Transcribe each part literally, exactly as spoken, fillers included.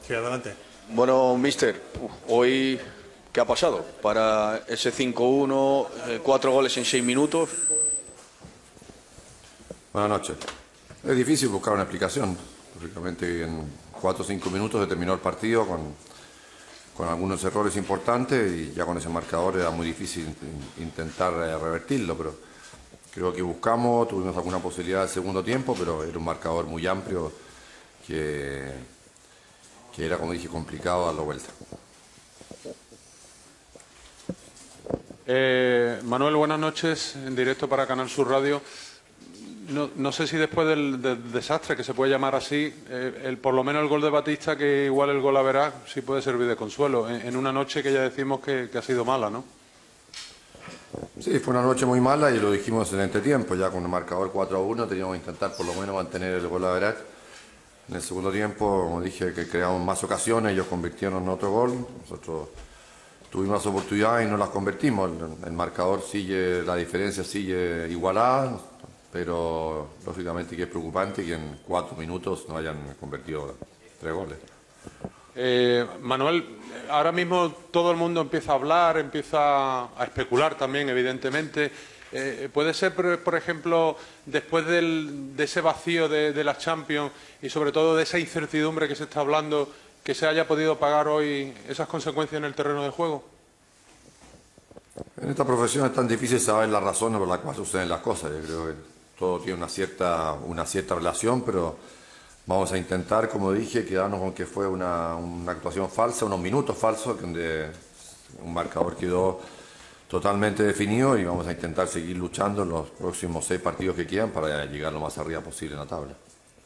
Sí, adelante. Bueno, mister, hoy, ¿qué ha pasado? Para ese cinco uno, eh, cuatro goles en seis minutos. Buenas noches. Es difícil buscar una explicación. Lógicamente, en cuatro o cinco minutos se terminó el partido con, con algunos errores importantes y ya con ese marcador era muy difícil intentar revertirlo, pero creo que buscamos, tuvimos alguna posibilidad del segundo tiempo, pero era un marcador muy amplio que, que era, como dije, complicado darlo vuelta. Eh, Manuel, buenas noches, en directo para Canal Sur Radio. No, no sé si después del, del desastre, que se puede llamar así, eh, el, por lo menos el gol de Batista, que igual el gol a verás, sí puede servir de consuelo, en, en una noche que ya decimos que, que ha sido mala, ¿no? Sí, fue una noche muy mala y lo dijimos en el entretiempo, ya con el marcador cuatro a uno teníamos que intentar por lo menos mantener el gol a verás. En el segundo tiempo, como dije, que creamos más ocasiones, ellos convirtieron en otro gol, nosotros tuvimos las oportunidades y no las convertimos. El, el marcador sigue, la diferencia sigue igualada, pero lógicamente que es preocupante que en cuatro minutos no hayan convertido tres goles. Eh, Manuel, ahora mismo todo el mundo empieza a hablar, empieza a especular también, evidentemente. Eh, ¿Puede ser, por, por ejemplo, después del, de ese vacío de, de la Champions y sobre todo de esa incertidumbre que se está hablando, que se haya podido pagar hoy esas consecuencias en el terreno de juego? En esta profesión es tan difícil saber las razones por las cuales suceden las cosas. Yo creo que todo tiene una cierta, una cierta relación, pero vamos a intentar, como dije, quedarnos con que fue una, una actuación falsa, unos minutos falsos, donde un marcador quedó totalmente definido y vamos a intentar seguir luchando en los próximos seis partidos que quedan para llegar lo más arriba posible en la tabla.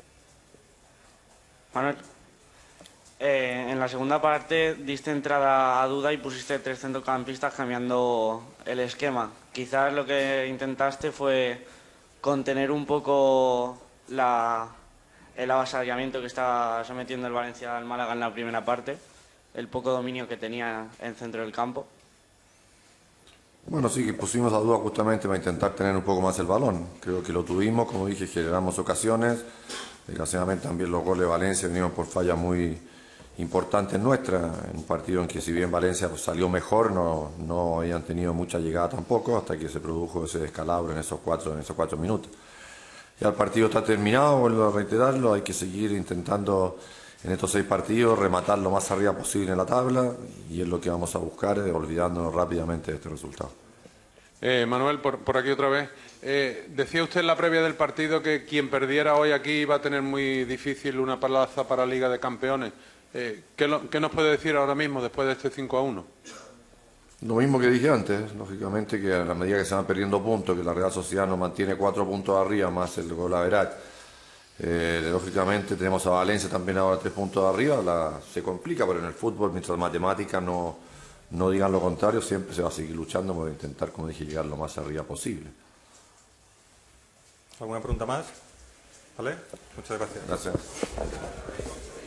Manuel, eh, en la segunda parte diste entrada a duda y pusiste tres centrocampistas cambiando el esquema. Quizás lo que intentaste fue contener un poco la, el avasallamiento que estaba sometiendo el Valencia al Málaga en la primera parte, el poco dominio que tenía en centro del campo. Bueno, sí, que pusimos a duda justamente para intentar tener un poco más el balón. Creo que lo tuvimos, como dije, generamos ocasiones. Desgraciadamente también los goles de Valencia vinieron por fallas muy importantes nuestras, en un partido en que si bien Valencia salió mejor, no, no habían tenido mucha llegada tampoco, hasta que se produjo ese descalabro en esos cuatro, en esos cuatro minutos. Ya el partido está terminado, vuelvo a reiterarlo, hay que seguir intentando en estos seis partidos rematar lo más arriba posible en la tabla y es lo que vamos a buscar, eh, olvidándonos rápidamente de este resultado. Eh, Manuel, por, por aquí otra vez. Eh, decía usted en la previa del partido que quien perdiera hoy aquí iba a tener muy difícil una plaza para Liga de Campeones. Eh, ¿qué, lo, ¿Qué nos puede decir ahora mismo después de este cinco a uno? Lo mismo que dije antes, lógicamente que a la medida que se van perdiendo puntos, que la Real Sociedad nos mantiene cuatro puntos arriba más el gol average, eh, lógicamente tenemos a Valencia también ahora tres puntos arriba, la, se complica, pero en el fútbol, mientras las matemáticas no, no digan lo contrario, siempre se va a seguir luchando por intentar, como dije, llegar lo más arriba posible. ¿Alguna pregunta más? ¿Vale? Muchas gracias. Gracias.